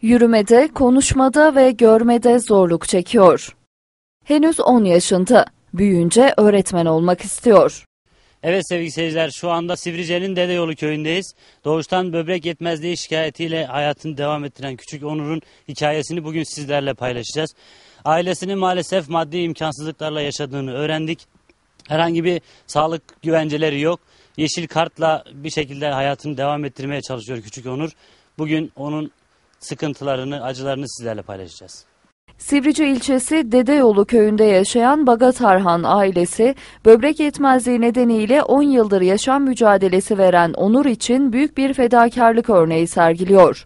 Yürümede, konuşmada ve görmede zorluk çekiyor. Henüz 10 yaşında, büyüyünce öğretmen olmak istiyor. Evet sevgili seyirciler, şu anda Sivrice'nin Dedeyolu köyündeyiz. Doğuştan böbrek yetmezliği şikayetiyle hayatını devam ettiren küçük Onur'un hikayesini bugün sizlerle paylaşacağız. Ailesinin maalesef maddi imkansızlıklarla yaşadığını öğrendik. Herhangi bir sağlık güvenceleri yok. Yeşil kartla bir şekilde hayatını devam ettirmeye çalışıyor küçük Onur. Bugün onun sıkıntılarını, acılarını sizlerle paylaşacağız. Sivrice ilçesi Dedeyolu köyünde yaşayan Bagat Arhan ailesi, böbrek yetmezliği nedeniyle 10 yıldır yaşam mücadelesi veren Onur için büyük bir fedakarlık örneği sergiliyor.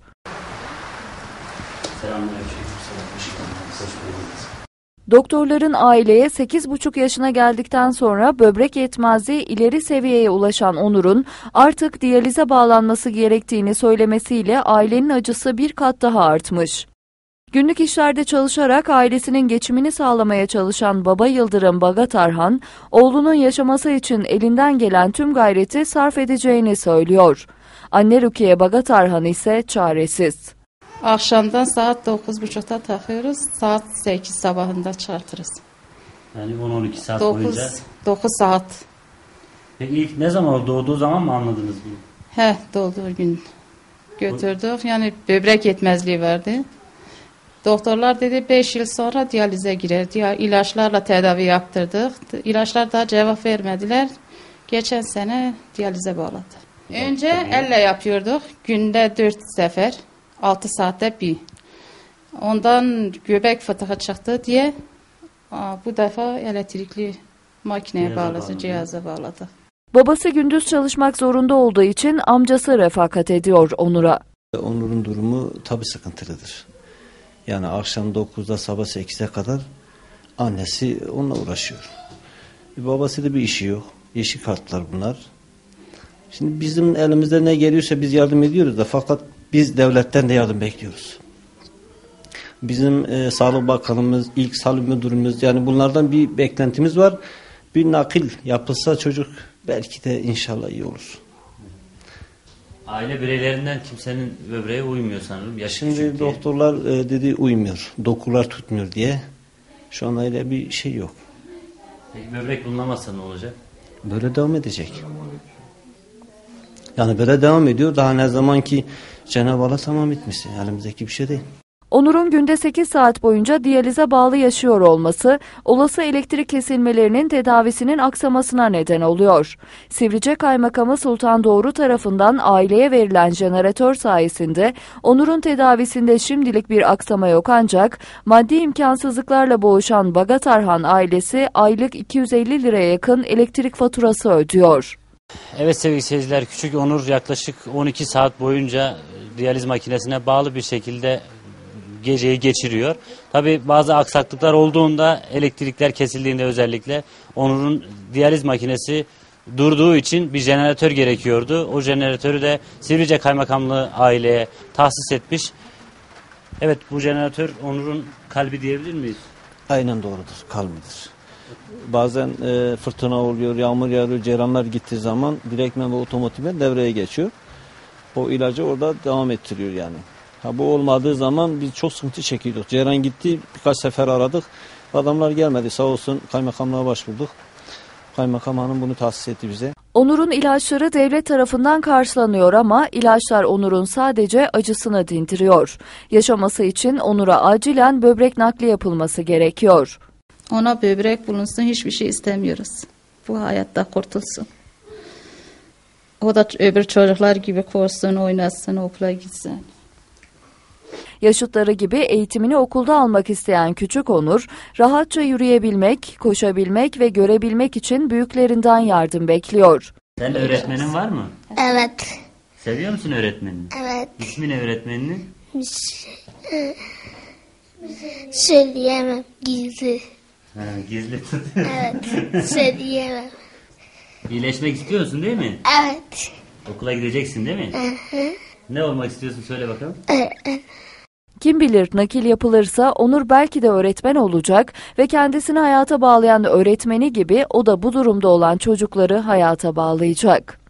Doktorların aileye 8,5 yaşına geldikten sonra böbrek yetmezliği ileri seviyeye ulaşan Onur'un artık diyalize bağlanması gerektiğini söylemesiyle ailenin acısı bir kat daha artmış. Günlük işlerde çalışarak ailesinin geçimini sağlamaya çalışan baba Yıldırım Bagat Arhan, oğlunun yaşaması için elinden gelen tüm gayreti sarf edeceğini söylüyor. Anne Rukiye Bagat Arhan ise çaresiz. Akşamdan saat 9.30'da takıyoruz, saat 8 sabahında çıkartırız. Yani 10-12 saat boyunca? 9 saat. Peki ilk ne zaman doğduğu zaman mı anladınız bunu? Doğduğu gün götürdük. Yani böbrek yetmezliği vardı. Doktorlar dedi 5 yıl sonra diyalize girer. İlaçlarla tedavi yaptırdık. İlaçlar daha cevap vermediler. Geçen sene diyalize bağladı. Önce elle yapıyorduk. Günde 4 sefer. 6 saatte bir. Ondan göbek fıtığı çıktı diye bu defa elektrikli makineye bağladı, cihaza bağladı. Babası gündüz çalışmak zorunda olduğu için amcası refakat ediyor Onur'a. Onur'un durumu tabii sıkıntılıdır. Yani akşam 9'da sabah 8'e kadar annesi onunla uğraşıyor. Babasıyla bir işi yok. Yeşil kartlar bunlar. Şimdi bizim elimizde ne geliyorsa biz yardım ediyoruz da fakat biz devletten de yardım bekliyoruz. Bizim Sağlık Bakanımız, İl Sağlık Müdürümüz yani bunlardan bir beklentimiz var. Bir nakil yapılsa çocuk belki de inşallah iyi olur. Aile bireylerinden kimsenin böbreğe uymuyor sanırım. Şimdi doktorlar dedi uymuyor, dokular tutmuyor diye. Şu an öyle bir şey yok. Peki böbrek bulunamazsa ne olacak? Böyle devam edecek. Yani böyle devam ediyor. Daha ne zaman ki Cenab-ı Allah tamam etmişse. Elimizdeki bir şey değil. Onur'un günde 8 saat boyunca diyalize bağlı yaşıyor olması, olası elektrik kesilmelerinin tedavisinin aksamasına neden oluyor. Sivrice Kaymakamı Sultan Doğru tarafından aileye verilen jeneratör sayesinde Onur'un tedavisinde şimdilik bir aksama yok ancak maddi imkansızlıklarla boğuşan Bagat Arhan ailesi aylık 250 liraya yakın elektrik faturası ödüyor. Evet sevgili seyirciler, küçük Onur yaklaşık 12 saat boyunca diyaliz makinesine bağlı bir şekilde geceyi geçiriyor. Tabii bazı aksaklıklar olduğunda, elektrikler kesildiğinde özellikle Onur'un diyaliz makinesi durduğu için bir jeneratör gerekiyordu. O jeneratörü de Sivrice Kaymakamlığı aileye tahsis etmiş. Evet, bu jeneratör Onur'un kalbi diyebilir miyiz? Aynen doğrudur, kalbidir. Bazen fırtına oluyor, yağmur yağıyor, ceyranlar gittiği zaman direktmen ve otomatikmen devreye geçiyor. O ilacı orada devam ettiriyor yani. Bu olmadığı zaman biz çok sıkıntı çekiyorduk. Ceyran gitti, birkaç sefer aradık. Adamlar gelmedi, sağ olsun kaymakamlığa başvurduk. Kaymakam hanım bunu tahsis etti bize. Onur'un ilaçları devlet tarafından karşılanıyor ama ilaçlar Onur'un sadece acısını dindiriyor. Yaşaması için Onur'a acilen böbrek nakli yapılması gerekiyor. Ona böbrek bulunsun, hiçbir şey istemiyoruz. Bu hayatta kurtulsun. O da öbür çocuklar gibi koşsun, oynasın, okula gitsin. Yaşıtları gibi eğitimini okulda almak isteyen küçük Onur, rahatça yürüyebilmek, koşabilmek ve görebilmek için büyüklerinden yardım bekliyor. Sen öğretmenin var mı? Evet. Seviyor musun öğretmenini? Evet. İsmi ne öğretmeninin? Söyleyemem, gizli. Gizli tut. Evet, söyleyemem. İyileşmek istiyorsun değil mi? Evet. Okula gideceksin değil mi? Ne olmak istiyorsun, söyle bakalım. Kim bilir nakil yapılırsa Onur belki de öğretmen olacak ve kendisini hayata bağlayan öğretmeni gibi o da bu durumda olan çocukları hayata bağlayacak.